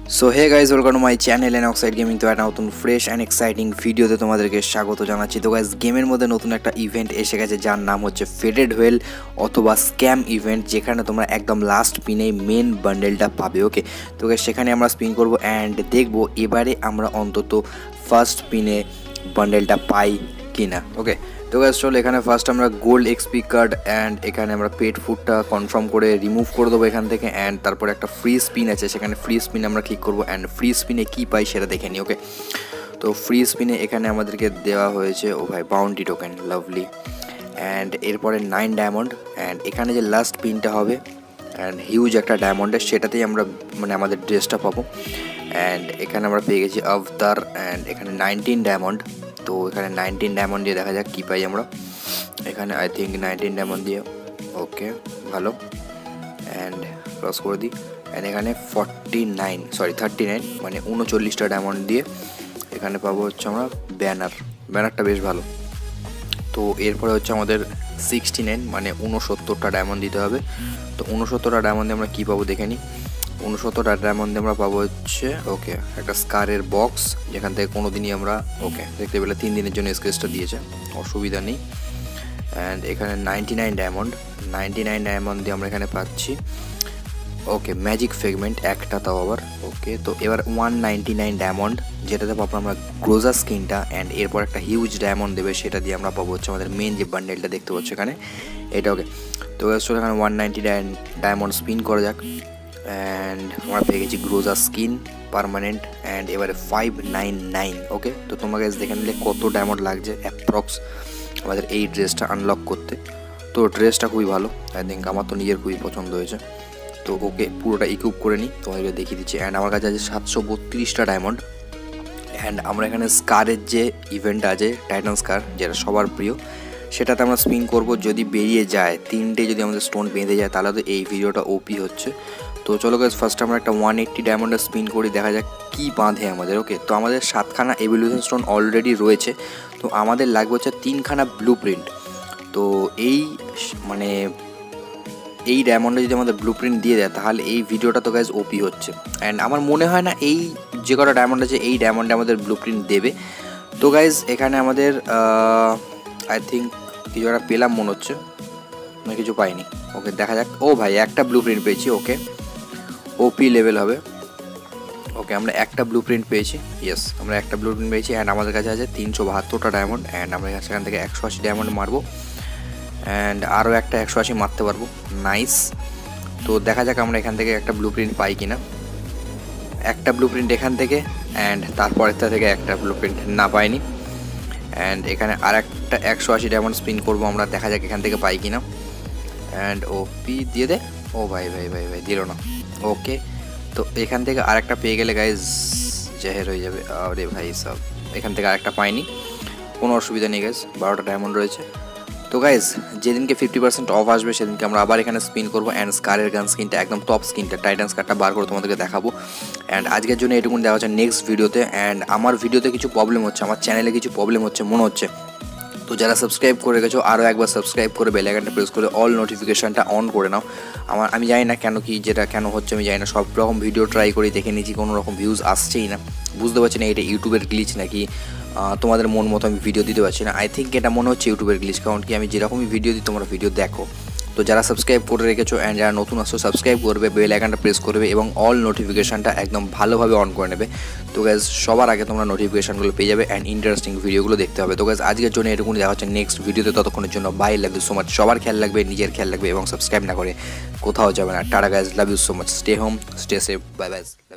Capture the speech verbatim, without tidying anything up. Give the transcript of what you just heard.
So hey guys welcome to my channel and Oxide Gaming. तो একটা নতুন fresh and exciting ভিডিওতে তোমাদেরকে স্বাগত জানাচ্ছি। তো গাইজ গেমের মধ্যে নতুন একটা ইভেন্ট এসে গেছে যার নাম হচ্ছে ফেডেড হুয়েল অথবা স্ক্যাম ইভেন্ট, যেখানে তোমরা একদম লাস্ট পিনেই মেন বান্ডেলটা পাবে। ওকে, তো গাইজ সেখানে আমরা স্পিন করব অ্যান্ড দেখবো এবারে আমরা অন্তত ফার্স্ট পিনে বান্ডেলটা পাই কিনা। ওকে, তো গাইজ চলো এখানে ফার্স্ট আমরা গোল্ড এক্সপি কার্ড অ্যান্ড এখানে আমরা পেট ফুডটা কনফার্ম করে রিমুভ করে দেবো এখান থেকে। অ্যান্ড তারপরে একটা ফ্রি স্পিন আছে, সেখানে ফ্রি স্পিনে আমরা ক্লিক করবো অ্যান্ড ফ্রি স্পিনে কী পাই সেটা দেখে নিই। ওকে, তো ফ্রি স্পিনে এখানে আমাদেরকে দেওয়া হয়েছে ও ভাই বাউন্টি টোকেন, লাভলি। অ্যান্ড এরপরে নাইন ডায়মন্ড অ্যান্ড এখানে যে লাস্ট পিনটা হবে অ্যান্ড হিউজ একটা ডায়মন্ডের, সেটাতেই আমরা মানে আমাদের ড্রেসটা পাবো। অ্যান্ড এখানে আমরা পেয়ে গেছি আভতার অ্যান্ড এখানে নাইনটিন ডায়মন্ড। তো এখানে নাইনটিন ডায়মন্ড দিয়ে দেখা যাক কী পাই আমরা এখানে। আই থিঙ্ক নাইনটিন ডায়মন্ড দিয়ে ওকে ভালো। অ্যান্ড ক্রস করে দিই অ্যান্ড এখানে forty nine sorry thirty nine মানে উনচল্লিশটা ডায়মন্ড দিয়ে এখানে পাবো হচ্ছে আমরা ব্যানার। ব্যানারটা বেশ ভালো। তো এরপরে হচ্ছে আমাদের সিক্সটি নাইন মানে উনসত্তরটা ডায়মন্ড দিতে হবে। তো উনসত্তরটা ডায়মন্ডে আমরা কী পাবো দেখে নিই। উনসত্তরটা ডায়মন্ডে আমরা পাবো হচ্ছে ওকে একটা স্কারের বক্স, যেখান থেকে কোনো দিনই আমরা ওকে দেখতে পেলে তিন দিনের জন্য স্কেচটা দিয়েছে, অসুবিধা নেই। অ্যান্ড এখানে ninety nine diamond ninety nine diamond দিয়ে আমরা এখানে পাচ্ছি ওকে ম্যাজিক ফ্রেগমেন্ট একটা, তাও আবার ওকে। তো এবার ওয়ান নাইনটি নাইন ডায়মন্ড যেটাতে পাবো আমরা গ্রোজা স্কিনটা অ্যান্ড এরপর একটা হিউজ ডায়মন্ড দেবে, সেটা দিয়ে আমরা পাবো হচ্ছে আমাদের মেন যে বান্ডেলটা দেখতে পাচ্ছি এখানে, এটা। ওকে, তো এখানে one ninety nine diamond spin করা যাক অ্যান্ড আমরা পেয়ে গেছি গ্রোজা স্কিন পারমানেন্ট অ্যান্ড এবারে ফাইভ নাইন নাইন। ওকে, তো তোমাকে দেখে নিলে কত ডায়মন্ড লাগছে অ্যাপ্রক্স আমাদের এই ড্রেসটা আনলক করতে। তো ড্রেসটা খুবই ভালো, আই থিঙ্ক আমার তো নিজের খুবই পছন্দ হয়েছে। তো ওকে পুরোটা ইকুইপ করে নিই, তোমাদেরকে দেখিয়ে দিচ্ছি। অ্যান্ড আমার কাছে আছে সাতশো বত্রিশটা ডায়মন্ড। অ্যান্ড আমরা এখানে স্কারের যে ইভেন্ট আছে টাইটান স্কার, যেটা সবার প্রিয়, সেটাতে আমরা স্পিন করব। যদি বেরিয়ে যায় তিনটে, যদি আমাদের স্টোন বেঁধে যায়, তাহলে তো এই ভিডিওটা ওপি হচ্ছে। তো চলো গাইস ফার্স্ট আমরা একটা ওয়ান এইট্টি ডায়মন্ডের স্পিন করি, দেখা যাক কী বাঁধে আমাদের। ওকে, তো আমাদের সাতখানা এভলিউশন স্টোন অলরেডি রয়েছে, তো আমাদের লাগবে হচ্ছে তিনখানা ব্লু প্রিন্ট। তো এই মানে এই ডায়মন্ডে যদি আমাদের ব্লু প্রিন্ট দিয়ে দেয় তাহলে এই ভিডিওটা তো গাইজ ওপি হচ্ছে। অ্যান্ড আমার মনে হয় না এই যে কটা ডায়মন্ড আছে এই ডায়মন্ডে আমাদের ব্লু প্রিন্ট দেবে। তো গাইজ এখানে আমাদের আই থিঙ্ক কিছু একটা পেলাম মনে হচ্ছে, না কিছু পাইনি। ওকে, দেখা যাক। ও ভাই একটা ব্লু প্রিন্ট পেয়েছি। ওকে, ওপি লেভেল হবে। ওকে, আমরা একটা ব্লু প্রিন্ট পেয়েছি। ইয়েস, আমরা একটা ব্লু প্রিন্ট পেয়েছি অ্যান্ড আমাদের কাছে আছে তিনশো বাহাত্তরটা ডায়মন্ড অ্যান্ড আমরা সেখান থেকে একশো আশি ডায়মন্ড মারবো অ্যান্ড আরও একটা একশো আশি মারতে পারবো। নাইস। তো দেখা যাক আমরা এখান থেকে একটা ব্লু প্রিন্ট পাই কিনা। একটা ব্লু প্রিন্ট এখান থেকে অ্যান্ড তারপরেরটা থেকে একটা ব্লু প্রিন্ট না পাইনি। অ্যান্ড এখানে আর একটা একশো আশি ডায়মন্ড স্পিন করবো আমরা, দেখা যাক এখান থেকে পাই কিনা। অ্যান্ড ওপি দিয়ে দে। ও ভাই ভাই ভাই ভাই দিল না। ওকে, তো এখান থেকে আরেকটা পেয়ে গেলে গাইজ জাহের হয়ে যাবে। আরে ভাই সব এখান থেকে আরেকটা পাইনি, কোনো অসুবিধা নেই গাইজ, বারোটা ডায়মন্ড রয়েছে। তো গাইজ যেদিনকে ফিফটি পার্সেন্ট অফ আসবে সেদিনকে আমরা আবার এখানে স্পিন করবো অ্যান্ড স্কারের গান স্কিনটা একদম টপ স্কিনটা টাইটান স্কারটা বার করে তোমাদেরকে দেখাবো। অ্যান্ড আজকের জন্য এটুকুন দেওয়া হচ্ছে নেক্সট ভিডিওতে। অ্যান্ড আমার ভিডিওতে কিছু প্রবলেম হচ্ছে, আমার চ্যানেলে কিছু প্রবলেম হচ্ছে মনে হচ্ছে। তো যারা সাবস্ক্রাইব করে গেছো আরও একবার সাবস্ক্রাইব করে বেল আইকনটা প্রেস করে অল নোটিফিকেশানটা অন করে নাও। আমার আমি জানি না কেন কি যেটা কেন হচ্ছে আমি জানি না, সব রকম ভিডিও ট্রাই করি, দেখে নিয়েছি, কোনো রকম ভিউজ আসছেই না। বুঝতে পারছি না এটা ইউটিউবের গ্লিচ নাকি তোমাদের মন মতো আমি ভিডিও দিতে পারছি না। আই থিঙ্ক এটা মনে হচ্ছে ইউটিউবের গ্লিচ, কারণ কি আমি যেরকমই ভিডিও দিই তোমরা ভিডিও দেখো। তো যারা সাবস্ক্রাইব করে রেখেছো অ্যান্ড যারা নতুন আসছো সাবস্ক্রাইব করবে, বেল আইকনটা প্রেস করবে এবং অল নোটিফিকেশানটা একদম ভালোভাবে অন করে নেবে। তো গাইজ সবার আগে তোমরা নোটিফিকেশানগুলো পেয়ে যাবে অ্যান্ড ইন্টারেস্টিং ভিডিওগুলো দেখতে হবে। তো গাইজ আজকের জন্য এরকমই দেখা হচ্ছে নেক্সট ভিডিওতে, ততক্ষণের জন্য bye, love you so much. সবার খেয়াল রাখবে, নিজের খেয়াল রাখবে এবং সাবস্ক্রাইব না করে কোথাও যাবে না। Tata guys, love you so much, stay home, stay safe, bye by.